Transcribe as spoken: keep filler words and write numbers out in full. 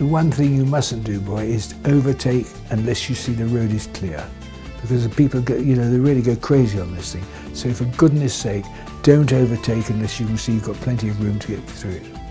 The one thing you mustn't do, boy, is to overtake unless you see the road is clear. Because the people, go, you know, they really go crazy on this thing. So for goodness sake, don't overtake unless you can see you've got plenty of room to get through it.